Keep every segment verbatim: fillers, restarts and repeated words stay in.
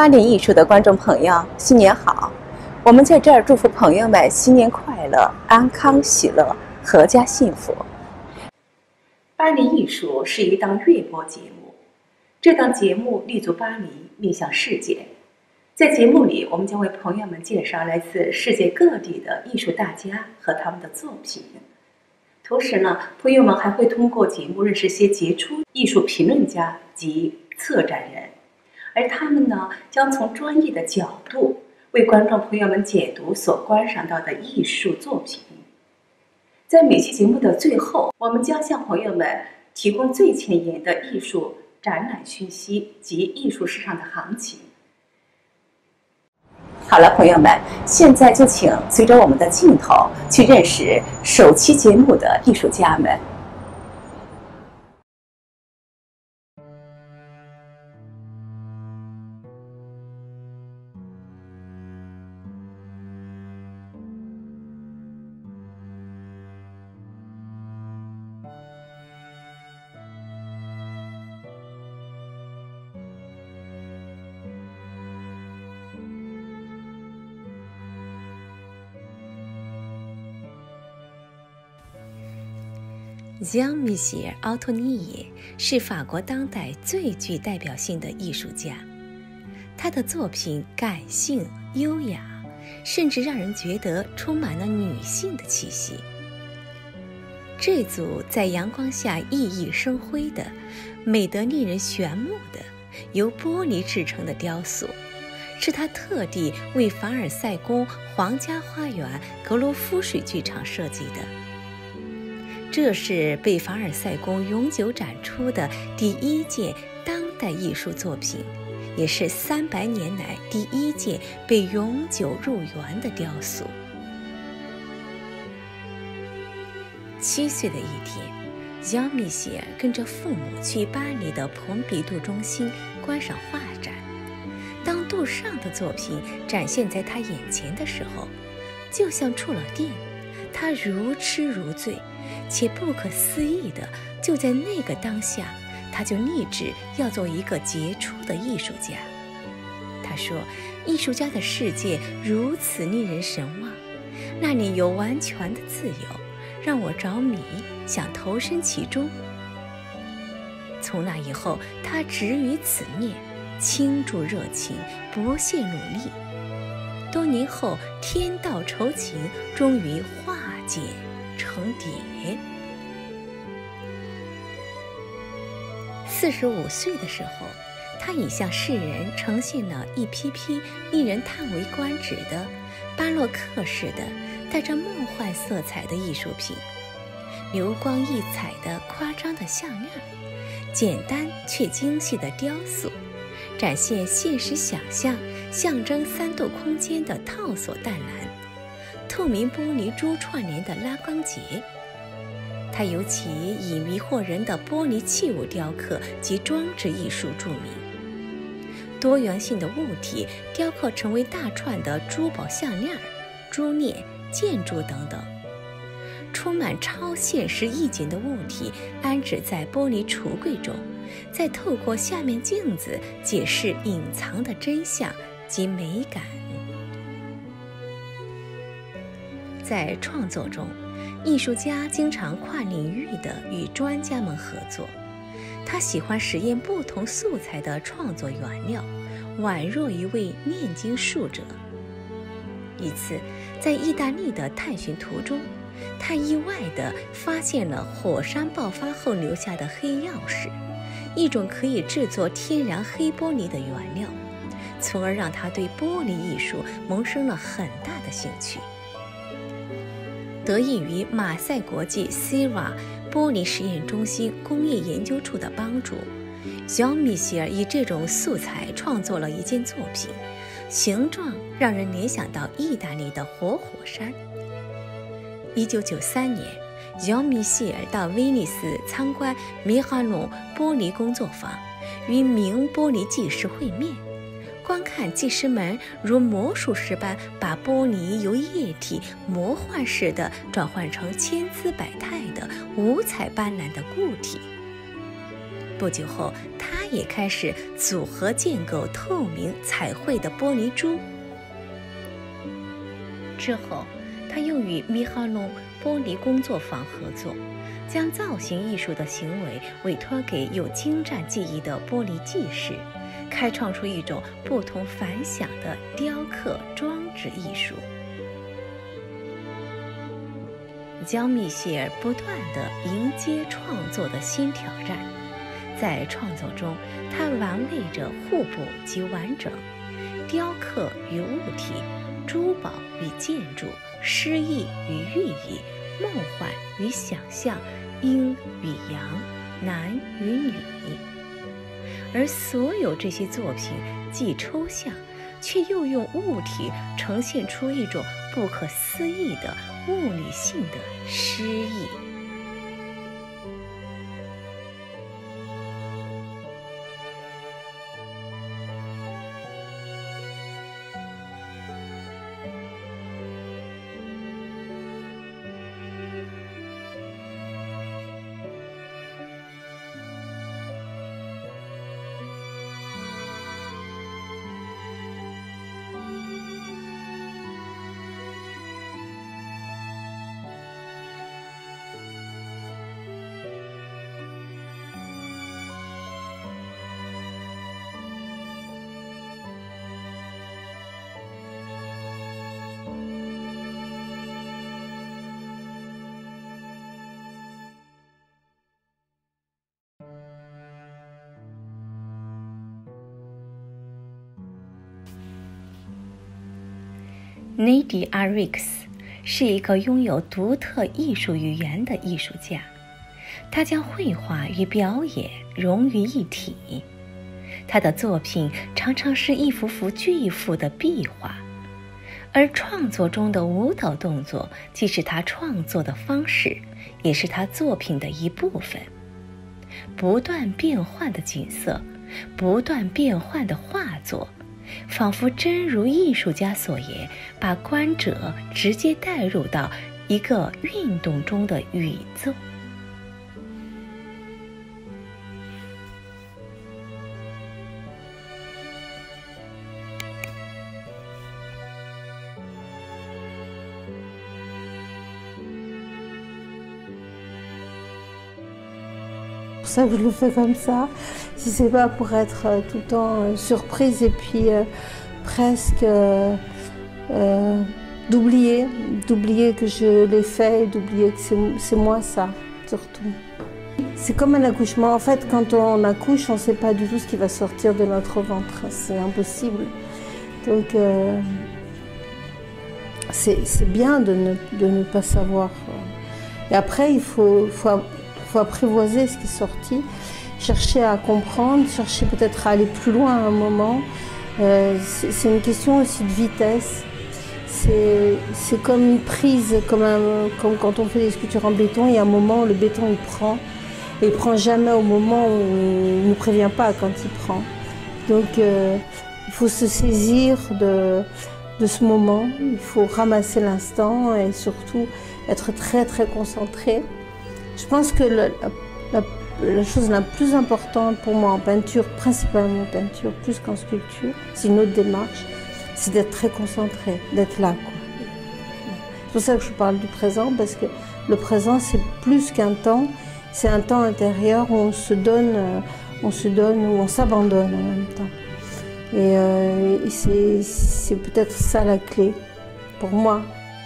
巴黎艺术的观众朋友，新年好！我们在这儿祝福朋友们新年快乐、安康喜乐、阖家幸福。巴黎艺术是一档粤播节目，这档节目立足巴黎，面向世界。在节目里，我们将为朋友们介绍来自世界各地的艺术大家和他们的作品。同时呢，朋友们还会通过节目认识些杰出艺术评论家及策展人，而他们呢，将从专业的角度为观众朋友们解读所观赏到的艺术作品。在每期节目的最后，我们将向朋友们提供最前沿的艺术展览讯息及艺术市场的行情。好了，朋友们，现在就请随着我们的镜头去认识首期节目的艺术家们。 江米歇尔·奥托尼耶是法国当代最具代表性的艺术家，他的作品感性、优雅，甚至让人觉得充满了女性的气息。这组在阳光下熠熠生辉的、美得令人炫目的、由玻璃制成的雕塑，是他特地为凡尔赛宫皇家花园格罗夫水剧场设计的。这是被凡尔赛宫永久展出的第一件当代艺术作品，也是三百年来第一件被永久入园的雕塑。七岁的一天，江米歇尔跟着父母去巴黎的蓬皮杜中心观赏画展。当杜尚的作品展现在他眼前的时候，就像触了电，他如痴如醉，且不可思议的，就在那个当下，他就立志要做一个杰出的艺术家。他说，艺术家的世界如此令人神往，那里有完全的自由，让我着迷，想投身其中。从那以后，他执于此念，倾注热情，不懈努力。多年后，天道酬勤，终于化茧成蝶。四十五岁的时候，他已向世人呈现了一批批令人叹为观止的巴洛克式的、带着梦幻色彩的艺术品，流光溢彩的夸张的项链，简单却精细的雕塑，展现现实想象、象征三度空间的套索淡蓝，透明玻璃珠串联的拉钢结。他尤其以迷惑人的玻璃器物雕刻及装置艺术著名，多元性的物体雕刻成为大串的珠宝项链、珠链、建筑等等，充满超现实意境的物体安置在玻璃橱柜中，再透过下面镜子解释隐藏的真相及美感。在创作中，艺术家经常跨领域地与专家们合作，他喜欢实验不同素材的创作原料，宛若一位炼金术者。一次，在意大利的探寻途中，他意外地发现了火山爆发后留下的黑曜石，一种可以制作天然黑玻璃的原料，从而让他对玻璃艺术萌生了很大的兴趣。得益于马赛国际 C I R A 玻璃实验中心工业研究处的帮助，小米歇尔以这种素材创作了一件作品，形状让人联想到意大利的活火山。一九九三年，小米歇尔到威尼斯参观米哈隆玻璃工作坊，与名玻璃技师会面，观看技师们如魔术师般把玻璃由液体魔幻式的转换成千姿百态的五彩斑斓的固体。 不久后，他也开始组合建构透明彩绘的玻璃珠。之后，他又与米哈隆玻璃工作坊合作，将造型艺术的行为委托给有精湛技艺的玻璃技师，开创出一种不同凡响的雕刻装置艺术。江米歇尔不断地迎接创作的新挑战，在创作中，他玩味着互补及完整，雕刻与物体，珠宝与建筑，诗意与寓意，梦幻与想象，阴与阳，男与女。而所有这些作品既抽象，却又用物体呈现出一种不可思议的物理性的诗意。内迪阿瑞克斯是一个拥有独特艺术语言的艺术家，他将绘画与表演融于一体。他的作品常常是一幅幅巨幅的壁画，而创作中的舞蹈动作既是他创作的方式，也是他作品的一部分。不断变换的景色，不断变换的画作，仿佛真如艺术家所言，把观者直接带入到一个运动中的宇宙。 Pour ça que je le fais comme ça, si c'est pas pour être euh, tout le temps euh, surprise et puis euh, presque euh, euh, d'oublier, d'oublier que je l'ai fait et d'oublier que c'est moi ça, surtout. C'est comme un accouchement, en fait quand on accouche, on ne sait pas du tout ce qui va sortir de notre ventre, c'est impossible. Donc euh, c'est bien de ne, de ne pas savoir. Et après il faut, faut Il faut apprivoiser ce qui est sorti, chercher à comprendre, chercher peut-être à aller plus loin à un moment. Euh, c'est une question aussi de vitesse. C'est comme une prise, comme, un, comme quand on fait des sculptures en béton, il y a un moment où le béton il prend, et il ne prend jamais au moment où il ne nous prévient pas quand il prend. Donc euh, il faut se saisir de, de ce moment, il faut ramasser l'instant et surtout être très très concentré. Je pense que le, la, la chose la plus importante pour moi en peinture, principalement en peinture, plus qu'en sculpture, c'est une autre démarche, c'est d'être très concentré, d'être là. C'est pour ça que je parle du présent, parce que le présent c'est plus qu'un temps, c'est un temps intérieur où on se donne, on se donne, où on s'abandonne en même temps. Et, euh, et c'est peut-être ça la clé pour moi.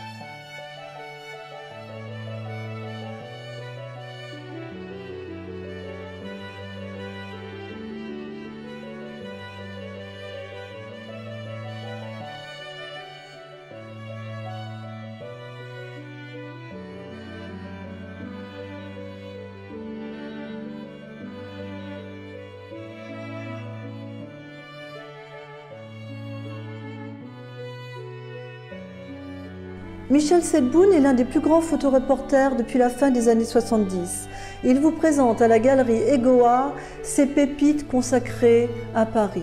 Michel Sedboun est l'un des plus grands photoreporters depuis la fin des années soixante-dix. Il vous présente à la galerie Egoa ses pépites consacrées à Paris.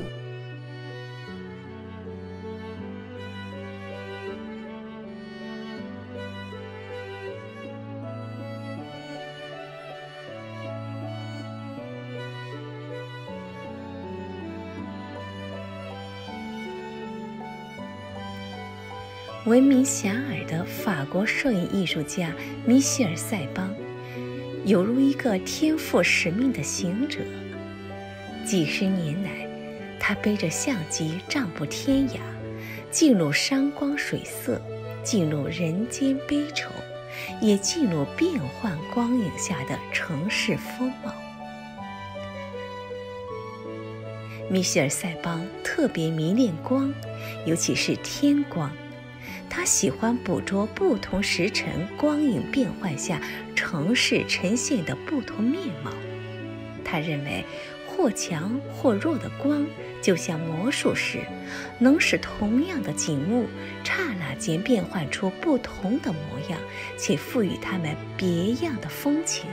闻名遐迩的法国摄影艺术家米歇尔·塞邦，犹如一个天赋使命的行者。几十年来，他背着相机丈布天涯，记录山光水色，记录人间悲愁，也记录变幻光影下的城市风貌。米歇尔·塞邦特别迷恋光，尤其是天光。他喜欢捕捉不同时辰光影变换下城市呈现的不同面貌。他认为或强或弱的光就像魔术师，能使同样的景物刹那间变换出不同的模样，且赋予它们别样的风情。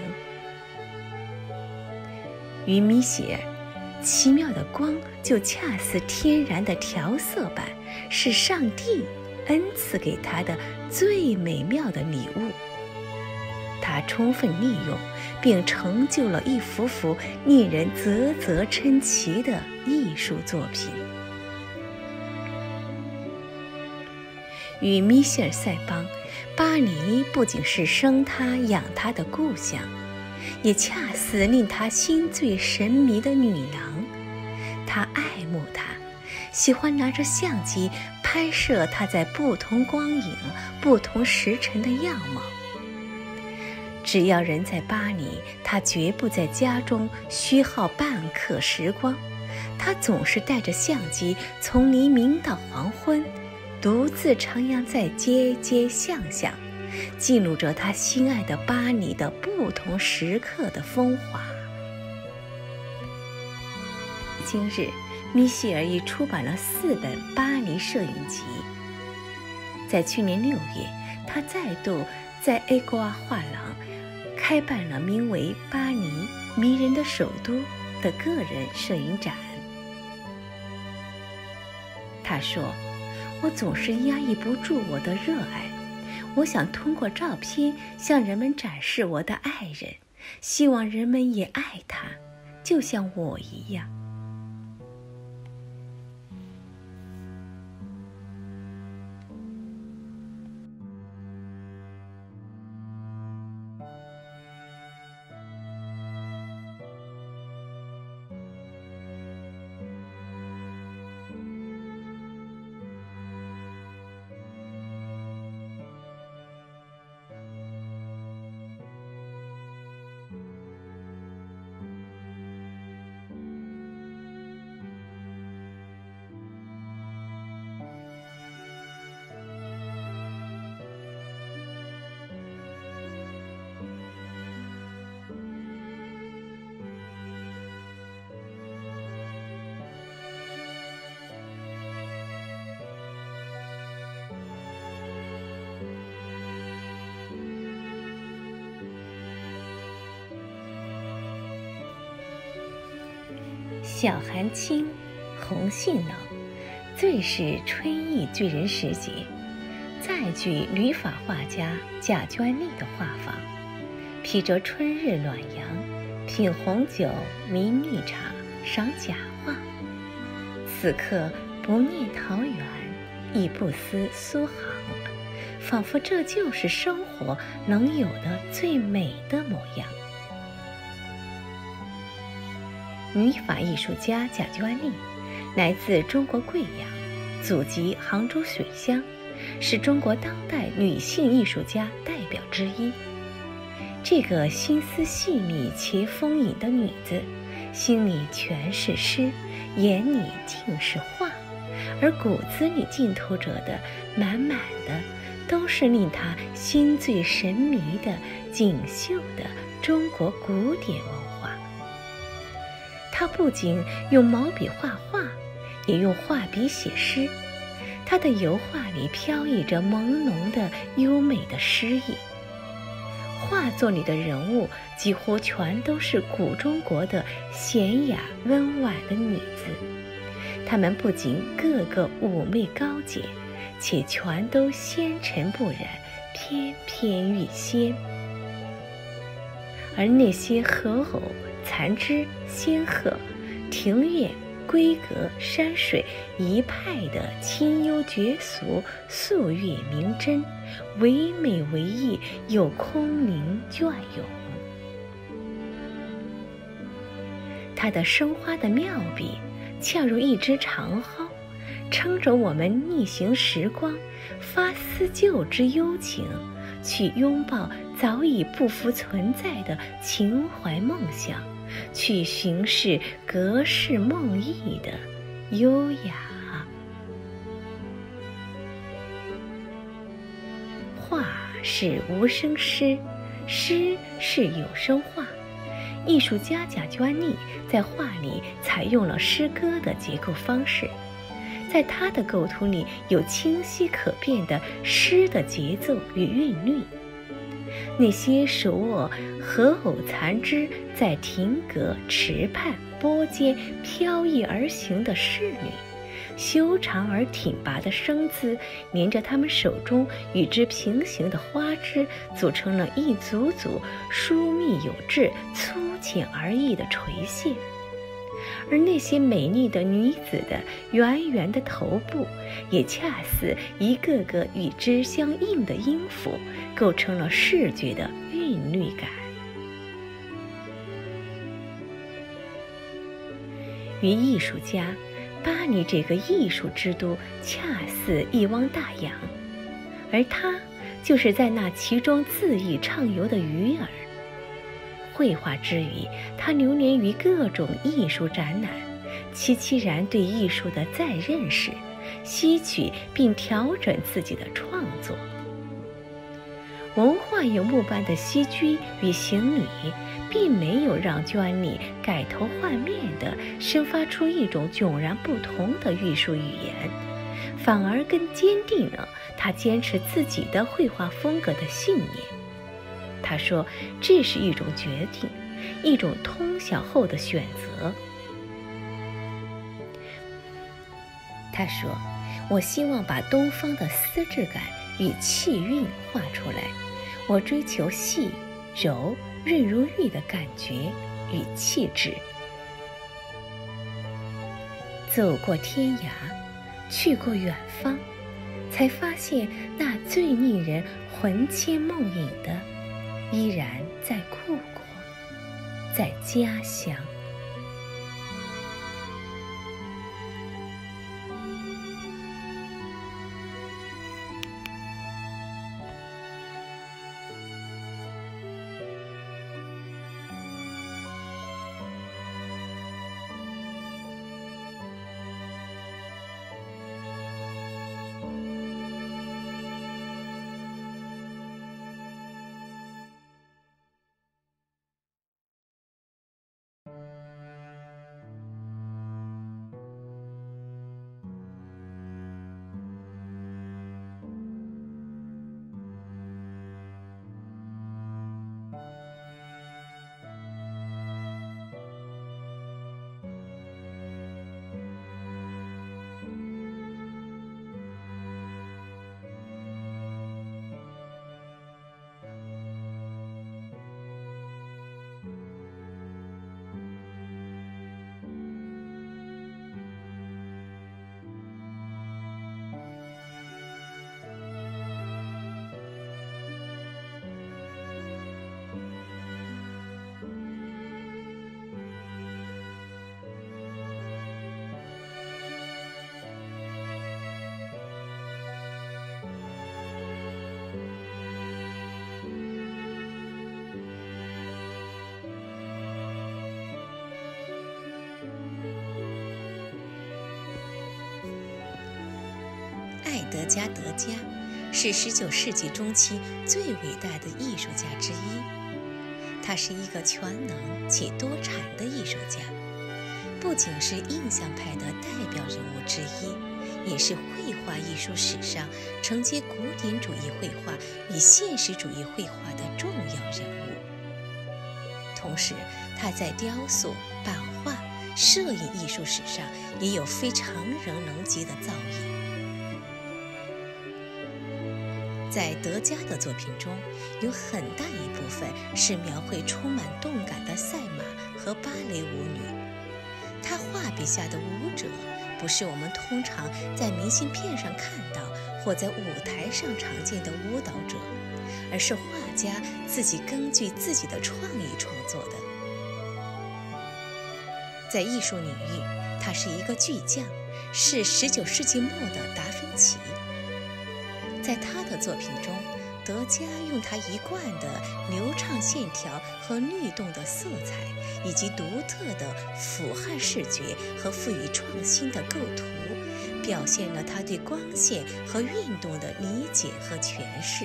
于米歇尔，奇妙的光就恰似天然的调色板，是上帝恩赐给他的最美妙的礼物。他充分利用并成就了一幅幅令人啧啧称奇的艺术作品。与米歇尔·塞邦，巴黎不仅是生他养他的故乡，也恰似令他心醉神迷的女郎。他爱慕她，喜欢拿着相机拍摄她在不同光影、不同时辰的样貌。只要人在巴黎，他绝不在家中虚耗半刻时光。他总是带着相机，从黎明到黄昏，独自徜徉在街街巷巷，记录着他心爱的巴黎的不同时刻的风华。今日，米歇尔已出版了四本巴黎摄影集。在去年六月，他再度在 A 戈瓦画廊开办了名为《巴黎迷人的首都》的个人摄影展。他说：“我总是压抑不住我的热爱，我想通过照片向人们展示我的爱人，希望人们也爱他，就像我一样。”小寒青，红杏冷，最是春意聚人时节。再举旅法画家贾娟丽的画舫，披着春日暖阳，品红酒，茗蜜茶，赏假画。此刻不念桃源，亦不思苏杭，仿佛这就是生活能有的最美的模样。女法艺术家贾娟丽来自中国贵阳，祖籍杭州水乡，是中国当代女性艺术家代表之一。这个心思细密且丰盈的女子，心里全是诗，眼里尽是画，而骨子里浸透着的满满的都是令她心醉神迷的锦绣的中国古典文化。她不仅用毛笔画画，也用画笔写诗。她的油画里飘溢着朦胧的优美的诗意。画作里的人物几乎全都是古中国的娴雅温婉的女子，她们不仅个个妩媚高洁，且全都纤尘不染，翩翩欲仙。而那些荷藕、残枝、仙鹤、庭院、 闺阁山水一派的清幽绝俗、素月明真，唯美唯异又空灵隽永。他的生花的妙笔，恰如一支长蒿，撑着我们逆行时光，发思旧之幽情，去拥抱早已不复存在的情怀梦想，去巡视隔世梦呓的优雅。画是无声诗，诗是有声画。艺术家贾娟妮在画里采用了诗歌的结构方式，在他的构图里有清晰可辨的诗的节奏与韵律。那些手握荷藕残枝在亭阁池畔波间飘逸而行的侍女，修长而挺拔的生姿连着他们手中与之平行的花枝，组成了一组组疏密有致、粗浅而异的垂线。而那些美丽的女子的圆圆的头部，也恰似一个个与之相应的音符，构成了视觉的韵律感。于艺术家，巴黎这个艺术之都恰似一汪大洋，而他就是在那其中恣意畅游的鱼儿。绘画之余，他流连于各种艺术展览，凄凄然对艺术的再认识，吸取并调整自己的创作。文化游牧般的西居与行礼，并没有让娟妮改头换面地生发出一种迥然不同的艺术语言，反而更坚定了他坚持自己的绘画风格的信念。他说，这是一种决定，一种通晓后的选择。他说，我希望把东方的丝质感与气韵画出来，我追求细柔润如玉的感觉与气质。走过天涯，去过远方，才发现那最令人魂牵梦萦的依然在故国，在家乡。爱德加·德加是十九世纪中期最伟大的艺术家之一。他是一个全能且多产的艺术家，不仅是印象派的代表人物之一，也是绘画艺术史上承接古典主义绘画与现实主义绘画的重要人物。同时，他在雕塑、版画、摄影艺术史上也有非常人能及的造诣。在德加的作品中，有很大一部分是描绘充满动感的赛马和芭蕾舞女。他画笔下的舞者，不是我们通常在明信片上看到或在舞台上常见的舞蹈者，而是画家自己根据自己的创意创作的。在艺术领域，他是一个巨匠，是十九世纪末的达芬奇。在他的作品中，德加用他一贯的流畅线条和律动的色彩，以及独特的俯瞰视觉和富于创新的构图，表现了他对光线和运动的理解和诠释。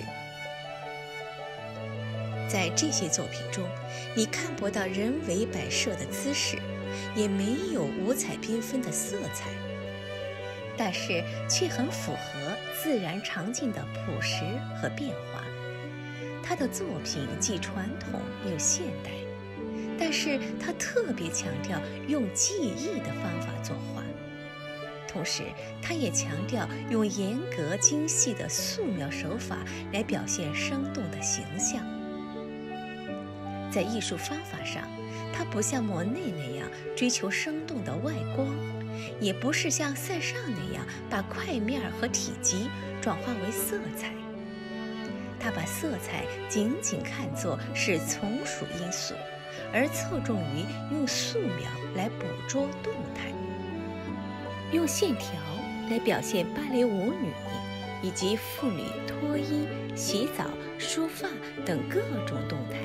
在这些作品中，你看不到人为摆设的姿势，也没有五彩缤纷的色彩，但是却很符合自然场景的朴实和变化。他的作品既传统又现代，但是他特别强调用记忆的方法作画，同时他也强调用严格精细的素描手法来表现生动的形象。在艺术方法上，他不像莫内那样追求生动的外光，也不是像塞尚那样把块面和体积转化为色彩。他把色彩仅仅看作是从属因素，而侧重于用素描来捕捉动态，用线条来表现芭蕾舞女以及妇女脱衣、洗澡、梳发等各种动态。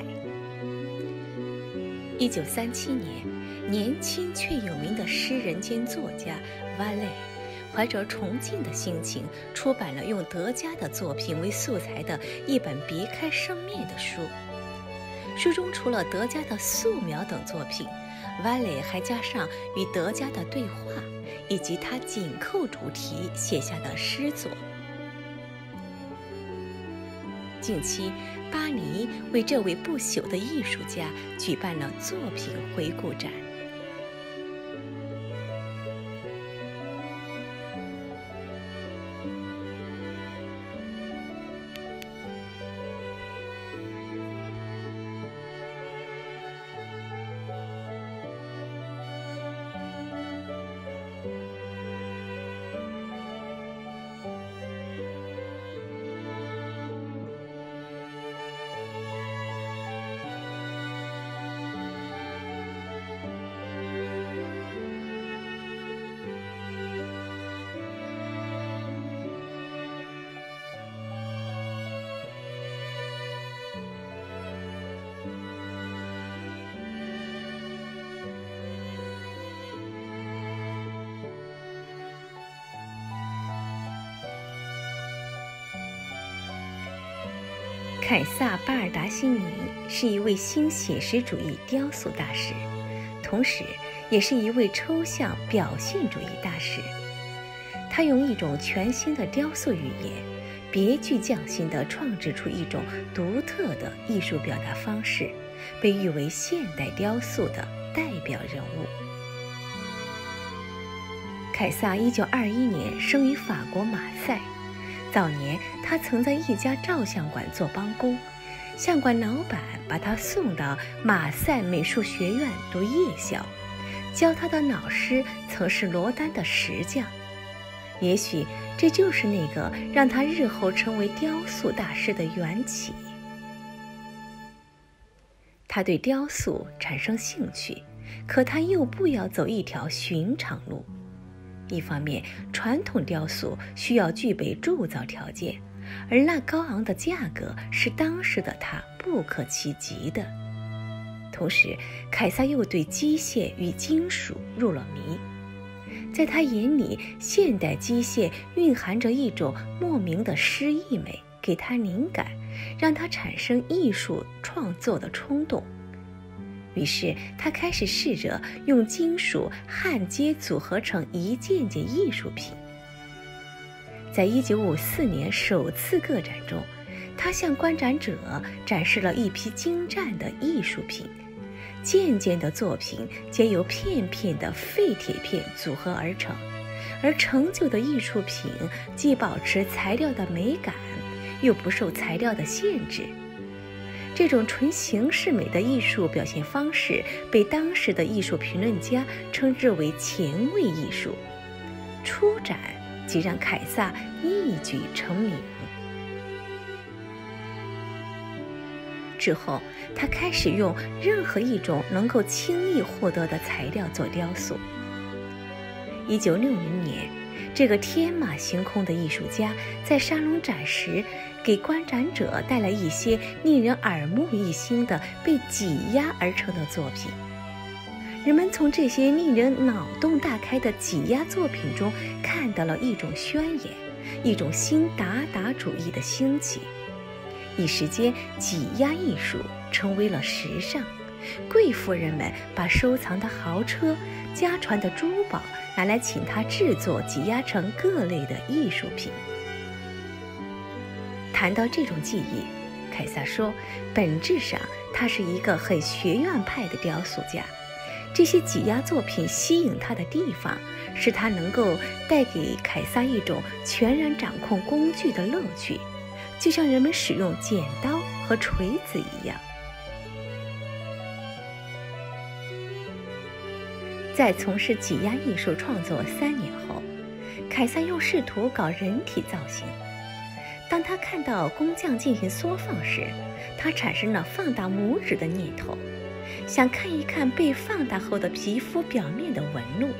一九三七年，年轻却有名的诗人兼作家瓦雷怀着崇敬的心情，出版了用德加的作品为素材的一本别开生面的书。书中除了德加的素描等作品，瓦雷还加上与德加的对话，以及他紧扣主题写下的诗作。近期，巴黎为这位不朽的艺术家举办了作品回顾展。凯撒·巴尔达西尼是一位新写实主义雕塑大师，同时也是一位抽象表现主义大师。他用一种全新的雕塑语言，别具匠心地创制出一种独特的艺术表达方式，被誉为现代雕塑的代表人物。凯撒一九二一年生于法国马赛。早年，他曾在一家照相馆做帮工，相馆老板把他送到马赛美术学院读夜校，教他的老师曾是罗丹的石匠。也许这就是那个让他日后成为雕塑大师的缘起。他对雕塑产生兴趣，可他又不要走一条寻常路。一方面，传统雕塑需要具备铸造条件，而那高昂的价格是当时的他不可企及的。同时，凯撒又对机械与金属入了迷。在他眼里，现代机械蕴含着一种莫名的诗意美，给他灵感，让他产生艺术创作的冲动。于是他开始试着用金属焊接组合成一件件艺术品。在一九五四年首次个展中，他向观展者展示了一批精湛的艺术品，件件的作品皆由片片的废铁片组合而成，而成就的艺术品既保持材料的美感，又不受材料的限制。 这种纯形式美的艺术表现方式被当时的艺术评论家称之为前卫艺术。初展即让凯撒一举成名。之后，他开始用任何一种能够轻易获得的材料做雕塑。一九六零年，这个天马行空的艺术家在沙龙展时，给观展者带来一些令人耳目一新的被挤压而成的作品。人们从这些令人脑洞大开的挤压作品中看到了一种宣言，一种新达达主义的兴起。一时间，挤压艺术成为了时尚。贵妇人们把收藏的豪车、家传的珠宝拿来请他制作，挤压成各类的艺术品。谈到这种技艺，凯撒说，本质上他是一个很学院派的雕塑家。这些挤压作品吸引他的地方，是他能够带给凯撒一种全然掌控工具的乐趣，就像人们使用剪刀和锤子一样。在从事挤压艺术创作三年后，凯撒又试图搞人体造型。当他看到工匠进行缩放时，他产生了放大拇指的念头，想看一看被放大后的皮肤表面的纹路。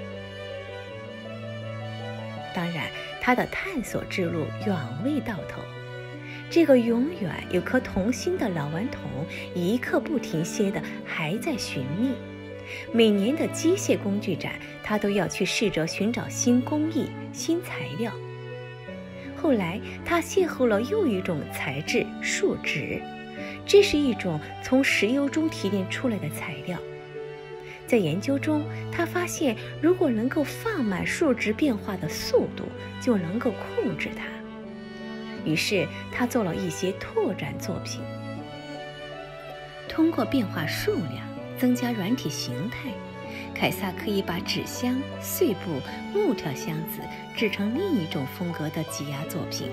当然，他的探索之路远未到头。这个永远有颗童心的老顽童，一刻不停歇地还在寻觅。每年的机械工具展，他都要去试着寻找新工艺、新材料。后来，他邂逅了又一种材质——树脂。这是一种从石油中提炼出来的材料。在研究中，他发现如果能够放慢树脂变化的速度，就能够控制它。于是，他做了一些拓展作品。通过变化数量，增加软体形态，凯撒可以把纸箱、碎布、木条箱子制成另一种风格的挤压作品。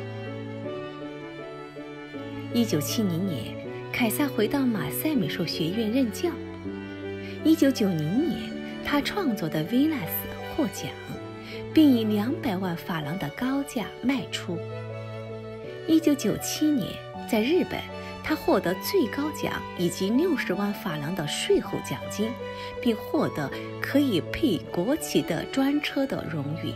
一九七零年，凯撒回到马赛美术学院任教。一九九零年，他创作的《维纳斯》获奖，并以两百万法郎的高价卖出。一九九七年，在日本，他获得最高奖以及六十万法郎的税后奖金，并获得可以配国旗的专车的荣誉。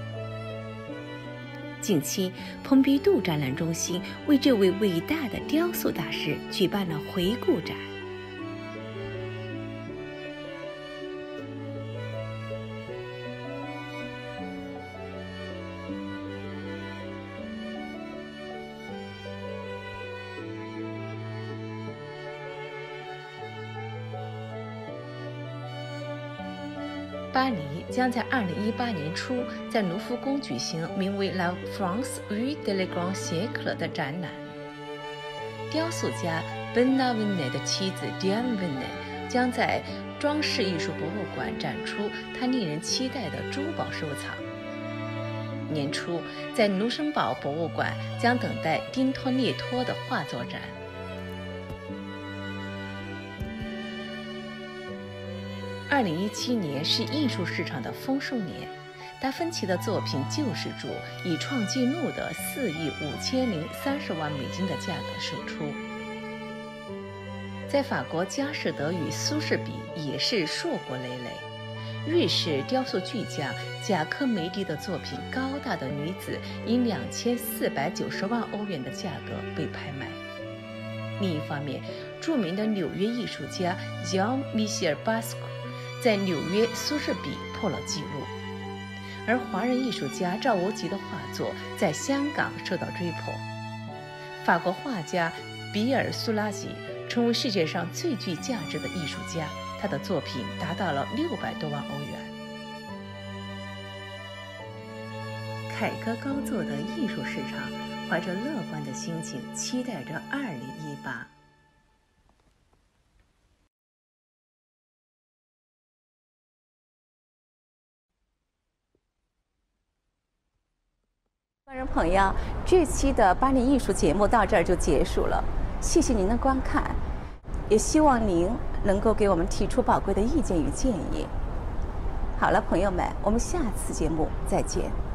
近期，蓬皮杜展览中心为这位伟大的雕塑大师举办了回顾展。巴黎将在二零一八年初在卢浮宫举行名为 La France Vue de le Grand Siècle 的展览。雕塑家 Bernard Venet 的妻子 Diane Venet 将在装饰艺术博物馆展出他令人期待的珠宝收藏。年初，在卢森堡博物馆将等待丁托涅托的画作展。二零一七年是艺术市场的丰收年，达芬奇的作品《救世主》以创纪录的四亿五千零三十万美金的价格售出。在法国，佳士得与苏士比也是硕果累累。瑞士雕塑巨匠贾科梅蒂的作品《高大的女子》以两千四百九十万欧元的价格被拍卖。另一方面，著名的纽约艺术家 Jean-Michel Basquiat在纽约苏士比破了纪录，而华人艺术家赵无极的画作在香港受到追捧。法国画家比尔·苏拉吉成为世界上最具价值的艺术家，他的作品达到了六百多万欧元。凯歌高奏的艺术市场怀着乐观的心情，期待着二零一八。 观众朋友，这期的巴黎艺术节目到这儿就结束了，谢谢您的观看。 也希望您能够给我们提出宝贵的意见与建议。好了，朋友们，我们下次节目再见。